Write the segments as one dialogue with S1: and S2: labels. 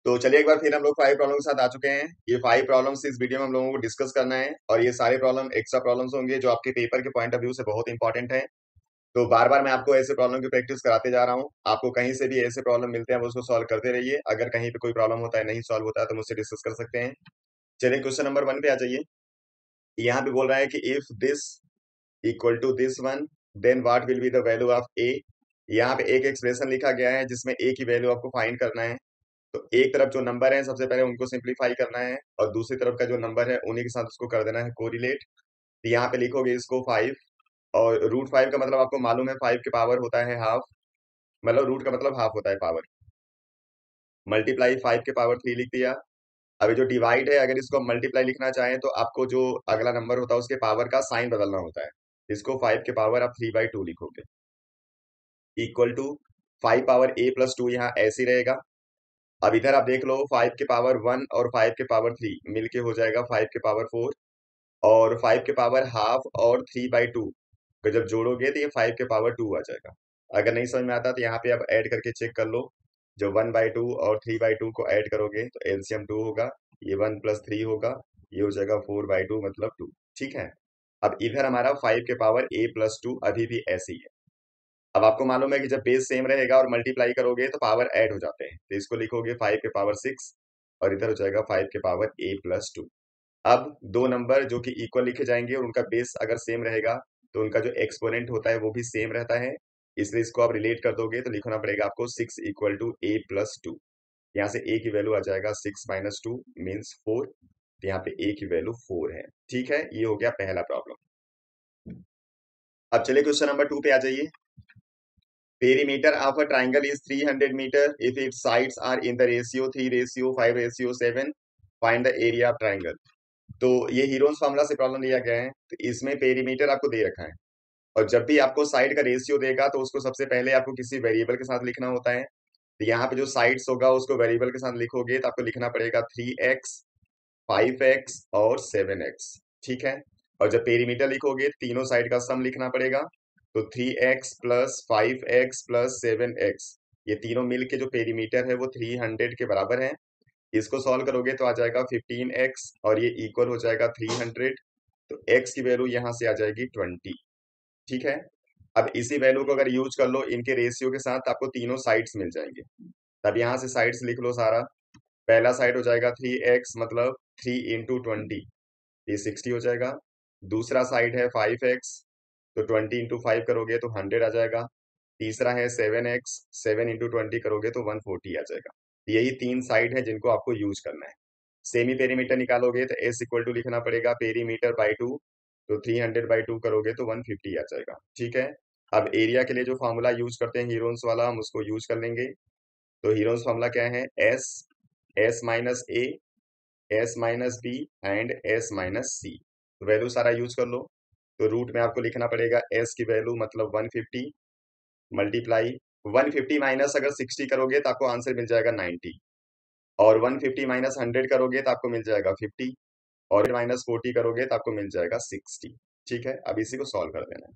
S1: तो चलिए एक बार फिर हम लोग 5 प्रॉब्लम के साथ आ चुके हैं। ये 5 प्रॉब्लम्स इस वीडियो में हम लोगों को डिस्कस करना है और ये सारे प्रॉब्लम एक्स्ट्रा प्रॉब्लम्स होंगे जो आपके पेपर के पॉइंट ऑफ व्यू से बहुत इंपॉर्टेंट है। तो बार बार मैं आपको ऐसे प्रॉब्लम की प्रैक्टिस कराते जा रहा हूँ। आपको कहीं से भी ऐसे प्रॉब्लम मिलते हैं वो उसको सॉल्व करते रहिए। अगर कहीं पे कोई प्रॉब्लम होता है नहीं सॉल्व होता है तो मुझसे डिस्कस कर सकते हैं। चलिए क्वेश्चन नंबर 1 पे आ जाइए। यहाँ पे बोल रहा है कि if this equal to this one then what will be the value of A. यहाँ पे एक एक्सप्रेशन लिखा गया है जिसमें ए की वैल्यू आपको फाइंड करना है। तो एक तरफ जो नंबर है सबसे पहले उनको सिंप्लीफाई करना है और दूसरी तरफ का जो नंबर है उन्हीं के साथ उसको कर देना है कोरिलेट। तो यहाँ पे लिखोगे इसको 5 और √5 का मतलब आपको मालूम है 5 के पावर होता है हाफ, मतलब रूट का मतलब हाफ होता है पावर। मल्टीप्लाई 5 के पावर 3 लिख दिया। अभी जो डिवाइड है अगर इसको मल्टीप्लाई लिखना चाहें तो आपको जो अगला नंबर होता है उसके पावर का साइन बदलना होता है। इसको 5 के पावर आप 3/2 लिखोगे इक्वल टू 5 पावर a+2 यहाँ ऐसे ही रहेगा। अब इधर आप देख लो 5 के पावर 1 और 5 के पावर 3 मिलके हो जाएगा 5 के पावर 4 और 5 के पावर हाफ और 3/2 को जब जोड़ोगे तो ये 5 के पावर 2 आ जाएगा। अगर नहीं समझ में आता तो यहाँ पे आप ऐड करके चेक कर लो। जो 1/2 और 3/2 को ऐड करोगे तो एलसीएम 2 होगा, ये 1 + 3 होगा, ये हो जाएगा 4/2 मतलब 2। ठीक है। अब इधर हमारा 5 के पावर a+2 अभी भी ऐसे ही है। अब आपको मालूम है कि जब बेस सेम रहेगा और मल्टीप्लाई करोगे तो पावर ऐड हो जाते हैं। तो इसको लिखोगे 5 के पावर 6 और इधर हो जाएगा 5 के पावर a+2। अब दो नंबर जो कि इक्वल लिखे जाएंगे और उनका बेस अगर सेम रहेगा तो उनका जो एक्सपोनेंट होता है वो भी सेम रहता है। इसलिए इसको आप रिलेट कर दोगे तो लिखना पड़ेगा आपको 6 = a+2। यहाँ से a की वैल्यू आ जाएगा 6 - 2 मीन्स 4। तो यहाँ पे a की वैल्यू 4 है। ठीक है, ये हो गया पहला प्रॉब्लम। अब चलिए क्वेश्चन नंबर 2 पे आ जाइए। Perimeter of a triangle is 300 meter if its sides are in the ratio 3:5:7. Find the area of triangle. तो ये हीरोन्स फार्मूला से प्रॉब्लम दिया गया है। तो इसमें पेरीमीटर आपको दे रखा है और जब भी आपको साइड का रेशियो देगा तो उसको सबसे पहले आपको किसी वेरिएबल के साथ लिखना होता है। तो यहाँ पे जो साइड्स होगा उसको वेरिएबल के साथ लिखोगे तो आपको लिखना पड़ेगा 3x, 5x और 7x। ठीक है। और जब पेरीमीटर लिखोगे तीनों साइड का सम लिखना पड़ेगा। तो 3x + 5x + 7x ये तीनों मिल के जो पेरीमीटर है वो 300 के बराबर है। इसको सॉल्व करोगे तो आ जाएगा 15x और ये इक्वल हो जाएगा 300। तो x की वैल्यू यहाँ से आ जाएगी 20। ठीक है। अब इसी वैल्यू को अगर यूज कर लो इनके रेशियो के साथ आपको तीनों साइड्स मिल जाएंगे। तब यहाँ से साइड्स लिख लो सारा। पहला साइड हो जाएगा 3x मतलब 3 × 20 ये 60 हो जाएगा। दूसरा साइड है 5x तो 20 × 5 करोगे तो 100 आ जाएगा। तीसरा है 7x, 7 × 20 करोगे तो 140 आ जाएगा। यही तीन साइड है जिनको आपको यूज करना है। सेमी पेरीमीटर निकालोगे तो s = लिखना पड़ेगा पेरीमीटर बाई 2। तो 300/2 करोगे तो 150 आ जाएगा। ठीक है। अब एरिया के लिए जो फॉर्मूला यूज करते हैं हीरोन्स वाला हम उसको यूज कर लेंगे। तो हीरोन्स फॉर्मूला क्या है? S - A, S - B and S - C। तो वैल्यू सारा यूज कर लो। तो रूट में आपको लिखना पड़ेगा s की वैल्यू मतलब 150 मल्टीप्लाई 150 माइनस अगर 60 करोगे तो आपको आंसर मिल जाएगा 90 और 150 माइनस 100 करोगे तो आपको मिल जाएगा 50 और -40 करोगे तो आपको मिल जाएगा 60। ठीक है। अब इसी को सॉल्व कर देना है।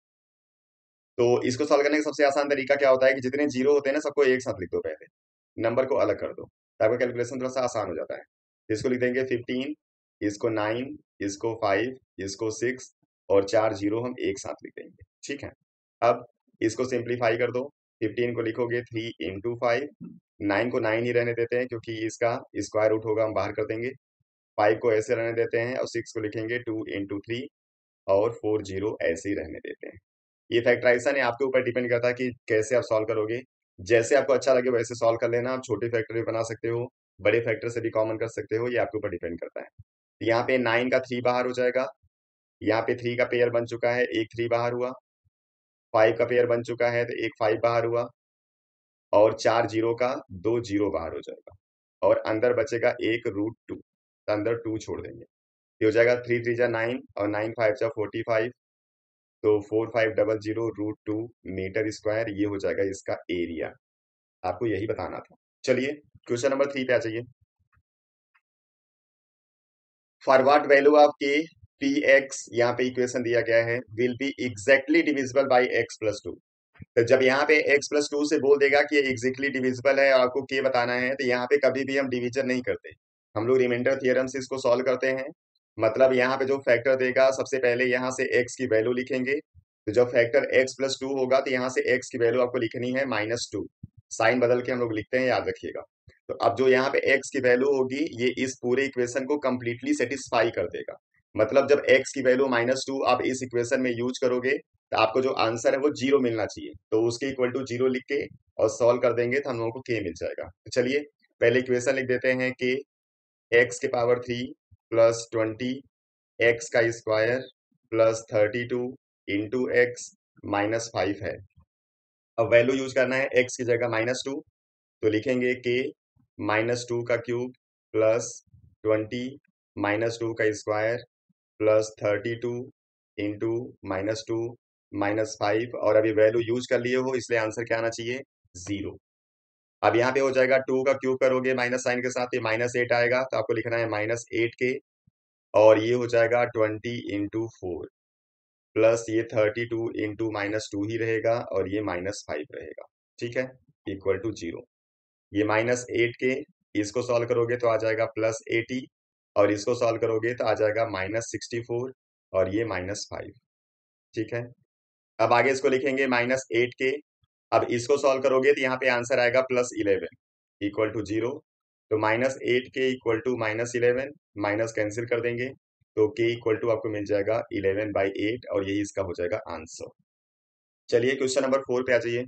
S1: तो इसको सॉल्व करने का सबसे आसान तरीका क्या होता है कि जितने जीरो होते हैं ना सबको एक साथ लिख दो, पहले नंबर को अलग कर दो तो आपका कैलकुलेशन थोड़ा सा आसान हो जाता है। इसको लिख देंगे 15, इसको 9, इसको 5, इसको 6 और 4 जीरो हम एक साथ लिख देंगे। ठीक है। अब इसको सिंप्लीफाई कर दो। 15 को लिखोगे 3 × 5, 9 को 9 ही रहने देते हैं क्योंकि इसका स्क्वायर रूट होगा, हम बाहर कर देंगे। 5 को ऐसे रहने देते हैं और 6 को लिखेंगे 2 × 3 और 4 जीरो ऐसे ही रहने देते हैं। ये फैक्टराइजेशन है, आपके ऊपर डिपेंड करता है कि कैसे आप सॉल्व करोगे। जैसे आपको अच्छा लगे वैसे सॉल्व कर लेना। आप छोटे फैक्टर भी बना सकते हो, बड़े फैक्टर से भी कॉमन कर सकते हो, ये आपके ऊपर डिपेंड करता है। तो यहाँ पे 9 का 3 बाहर हो जाएगा। यहाँ पे 3 का पेयर बन चुका है, एक 3 बाहर हुआ। 5 का पेयर बन चुका है तो एक 5 बाहर हुआ और 4 जीरो का 2 जीरो बाहर हो जाएगा और अंदर बचेगा एक √2। तो अंदर 2 छोड़ देंगे। ये हो जाएगा 3 3 जा 9 और 9 5 जा 45। तो 4500 √2 मीटर स्क्वायर ये हो जाएगा इसका एरिया। आपको यही बताना था। चलिए क्वेश्चन नंबर 3 पे आ जाइए। For what value of k p x यहाँ पे इक्वेशन दिया गया है will be exactly divisible by x + 2। तो जब यहाँ पे x प्लस टू से बोल देगा कि ये एग्जैक्टली डिविजिबल है और आपको k बताना है, तो यहाँ पे कभी भी हम डिवीजन नहीं करते, हम लोग रिमाइंडर थ्योरम से इसको सॉल्व करते हैं। मतलब यहाँ पे जो फैक्टर देगा, सबसे पहले यहाँ से x की वैल्यू लिखेंगे। तो जब फैक्टर x प्लस टू होगा तो यहाँ से x की वैल्यू आपको लिखनी है -2। साइन बदल के हम लोग लिखते हैं, याद रखिएगा। तो अब जो यहाँ पे x की वैल्यू होगी, ये इस पूरे इक्वेशन को कंप्लीटली सेटिस्फाई कर देगा। मतलब जब x की वैल्यू -2 आप इस इक्वेशन में यूज करोगे, तो आपको जो आंसर है वो 0 मिलना चाहिए। तो उसके इक्वल टू 0 लिख के और सॉल्व कर देंगे तो हम लोगों को k मिल जाएगा। तो चलिए पहले इक्वेशन लिख देते हैं कि x के पावर 3 प्लस 20 x का स्क्वायर प्लस 32 इंटू एक्स -5 है। अब वैल्यू यूज करना है, x की जगह -2, तो लिखेंगे k -2 का क्यूब प्लस 20 -2 का स्क्वायर प्लस 32 इंटू -2 -5, और अभी वैल्यू यूज कर लिए हो इसलिए आंसर क्या आना चाहिए, 0। अब यहाँ पे हो जाएगा 2 का क्यूब करोगे माइनस साइन के साथ, ये -8 आएगा, तो आपको लिखना है -8 के, और ये हो जाएगा 20 इंटू 4 प्लस ये 32 इंटू -2 ही रहेगा, और ये -5 रहेगा। ठीक है, इक्वल टू 0। ये -8 के, इसको सॉल्व करोगे तो आ जाएगा +80, और इसको सॉल्व करोगे तो आ जाएगा -64, और ये -5। ठीक है, अब आगे इसको लिखेंगे -8 के। अब इसको सॉल्व करोगे तो यहाँ पे आंसर आएगा +11 इक्वल टू 0। तो -8 के इक्वल टू -11, माइनस कैंसिल कर देंगे, तो के इक्वल टू आपको मिल जाएगा 11/8, और यही इसका हो जाएगा आंसर। चलिए क्वेश्चन नंबर 4 पे आ जाइए।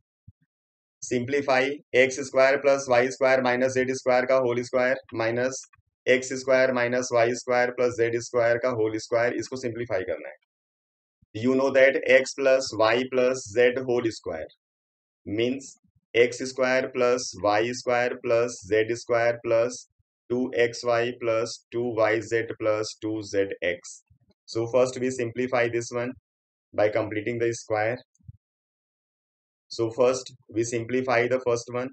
S1: Simplify x square plus y square minus z square का whole square minus x square minus y square plus z square का होल स्क्वायर, इसको सिंप्लीफाई करना है। You know that x plus y plus z whole square means x square plus y square plus z square plus 2xy plus 2yz plus 2zx. So first we simplify this one by completing the square. So first we simplify the first one,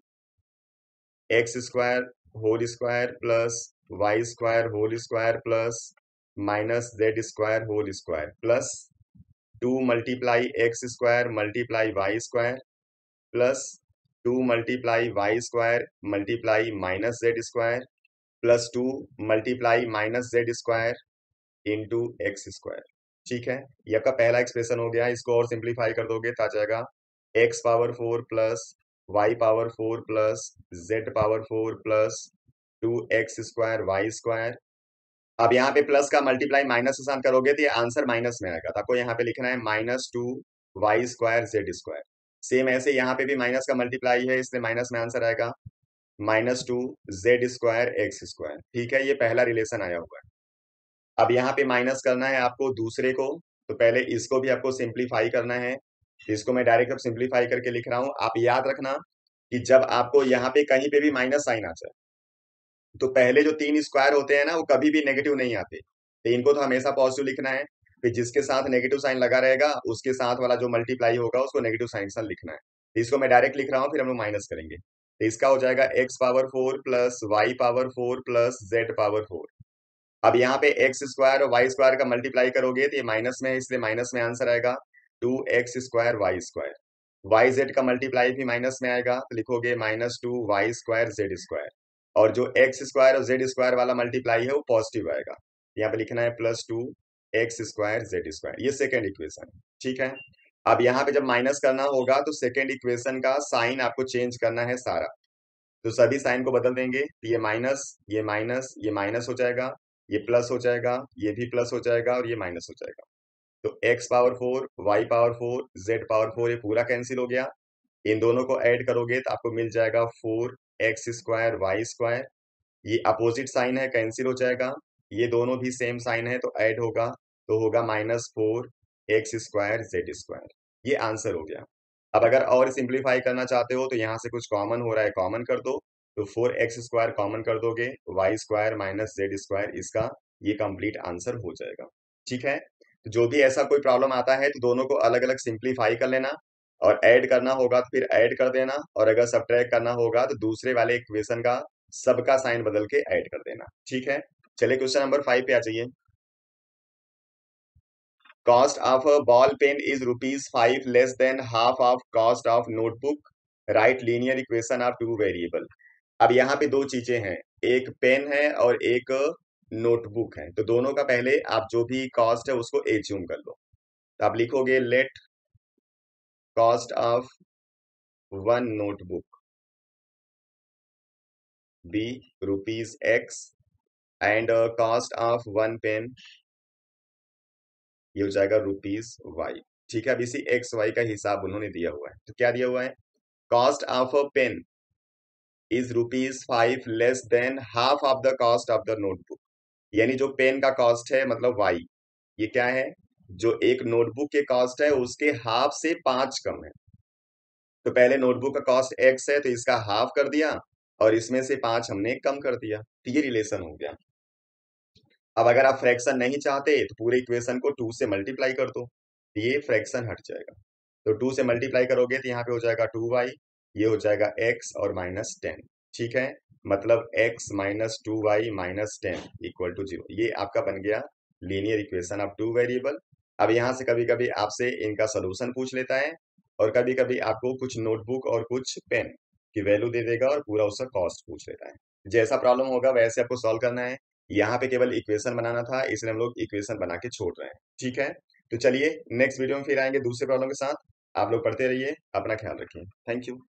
S1: x square whole square plus y square whole square plus minus z square whole square plus 2 multiply x square multiply y square plus 2 multiply y square multiply minus z square plus 2 multiply minus z square into x square. ठीक है, ये आपका पहला expression हो गया। इसको और simplify कर दोगे तो आ जाएगा x power 4 plus y power 4 plus z power 4 plus 2x² y square. अब यहाँ पे प्लस का मल्टीप्लाई माइनस के साथ करोगे तो ये आंसर माइनस में आएगा, तो आपको यहाँ पे लिखना है -2y² z²। सेम ऐसे यहाँ पे भी माइनस का मल्टीप्लाई है, इसलिए माइनस में आंसर आएगा -2z² x²। ठीक है, ये पहला रिलेशन आया हुआ है। अब यहाँ पे माइनस करना है आपको दूसरे को, तो पहले इसको भी आपको सिंप्लीफाई करना है। इसको मैं डायरेक्ट अब सिंप्लीफाई करके लिख रहा हूं। आप याद रखना कि जब आपको यहाँ पे कहीं पे भी माइनस साइन आ जाए, तो पहले जो 3 स्क्वायर होते हैं ना, वो कभी भी नेगेटिव नहीं आते, तो इनको तो हमेशा पॉजिटिव लिखना है। फिर जिसके साथ नेगेटिव साइन लगा रहेगा, उसके साथ वाला जो मल्टीप्लाई होगा उसको नेगेटिव साइन से लिखना है। तो इसको मैं डायरेक्ट लिख रहा हूँ, फिर हम लोग माइनस करेंगे। तो इसका हो जाएगा x power 4 plus y power 4 plus z power 4। अब यहाँ पे एक्स स्क्वायर और वाई स्क्वायर का मल्टीप्लाई करोगे तो ये माइनस में है, इसलिए माइनस में आंसर आएगा 2x² y square. Y z का मल्टीप्लाई भी माइनस में आएगा, तो लिखोगे -2y² z²। और जो एक्स स्क्वायर और जेड स्क्वायर वाला मल्टीप्लाई है वो पॉजिटिव आएगा, यहाँ पे लिखना है +2x² z²। ये सेकेंड इक्वेशन। ठीक है, अब यहाँ पे जब माइनस करना होगा तो सेकेंड इक्वेशन का साइन आपको चेंज करना है सारा। तो सभी साइन को बदल देंगे, तो ये माइनस ये माइनस ये माइनस हो जाएगा, ये प्लस हो जाएगा, ये भी प्लस हो जाएगा, और ये माइनस हो जाएगा। तो x power 4 y power 4 z power 4 ये पूरा कैंसिल हो गया। इन दोनों को ऐड करोगे तो आपको मिल जाएगा 4x² y²। ये अपोजिट साइन है, कैंसिल हो जाएगा। ये दोनों भी सेम साइन है तो ऐड होगा, तो होगा -4x² z²। ये आंसर हो गया। अब अगर और सिंप्लीफाई करना चाहते हो तो यहाँ से कुछ कॉमन हो रहा है, कॉमन कर दो, तो 4x² कॉमन कर दोगे, y² माइनस z², इसका ये कंप्लीट आंसर हो जाएगा। ठीक है, तो जो भी ऐसा कोई प्रॉब्लम आता है तो दोनों को अलग अलग सिंप्लीफाई कर लेना, और ऐड करना होगा तो फिर ऐड कर देना, और अगर सब्ट्रैक्ट करना होगा तो दूसरे वाले इक्वेशन का सबका साइन बदल के ऐड कर देना। ठीक है, चलिए क्वेश्चन नंबर 5 पे आ जाइए। Cost of a ball pen is ₹5 less than half of cost of notebook, right linear equation of two variable. अब यहाँ पे दो चीजें हैं, एक पेन है और एक नोटबुक है, तो दोनों का पहले आप जो भी कॉस्ट है उसको एज्यूम कर लो। तो आप लिखोगे let cost of one notebook be ₹X and cost of one pen, ये हो जाएगा ₹Y। ठीक है, अब इसी XY का हिसाब उन्होंने दिया हुआ है, तो क्या दिया हुआ है, cost of a pen is ₹5 less than half of the cost of the notebook. यानी जो पेन का कॉस्ट है मतलब Y, ये क्या है, जो एक नोटबुक के कॉस्ट है उसके हाफ से 5 कम है। तो पहले नोटबुक का कॉस्ट X है तो इसका हाफ कर दिया और इसमें से 5 हमने कम कर दिया, तो ये रिलेशन हो गया। अब अगर आप फ्रैक्शन नहीं चाहते तो पूरे इक्वेशन को 2 से मल्टीप्लाई कर दो, ये फ्रैक्शन हट जाएगा। तो 2 से मल्टीप्लाई करोगे तो यहाँ पे हो जाएगा 2y, ये हो जाएगा x और -10। ठीक है, मतलब x minus 2y minus 10 equal to 0। ये आपका बन गया linear equation of two variable. अब यहाँ से कभी कभी आपसे इनका सोल्यूशन पूछ लेता है और कभी कभी आपको कुछ नोटबुक और कुछ पेन की वैल्यू दे देगा और पूरा उसका कॉस्ट पूछ लेता है। जैसा प्रॉब्लम होगा वैसे आपको सॉल्व करना है। यहाँ पे केवल इक्वेशन बनाना था, इसलिए हम लोग इक्वेशन बना के छोड़ रहे हैं। ठीक है, तो चलिए नेक्स्ट वीडियो में फिर आएंगे दूसरे प्रॉब्लम के साथ। आप लोग पढ़ते रहिए, अपना ख्याल रखिए। Thank you.